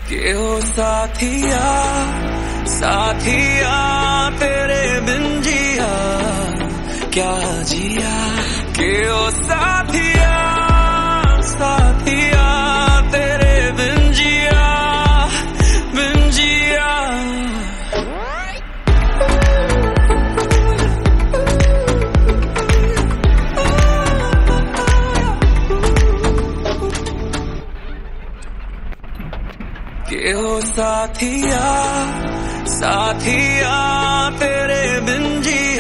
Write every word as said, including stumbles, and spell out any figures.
के हो साथिया साथिया तेरे बिन जिया क्या जिया। के हो साथिया साथिया तेरे बिन जिया बिन जिया। के हो साथिया साथिया तेरे बिन जिया